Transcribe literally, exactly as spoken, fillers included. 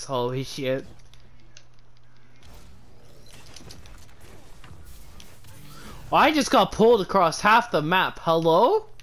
Holy shit. I just got pulled across half the map. Hello?